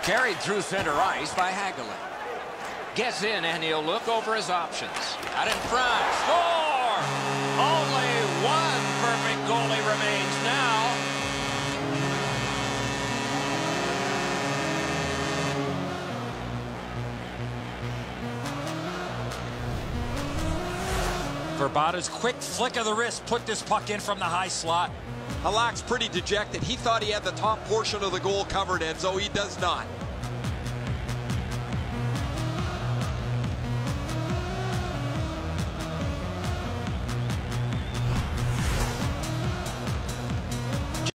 Carried through center ice by Hagelin. Gets in and he'll look over his options. Out in front. Score! Only one perfect goalie remains now. Vrbata's quick flick of the wrist put this puck in from the high slot. Halak's pretty dejected. He thought he had the top portion of the goal covered, Enzo. He does not.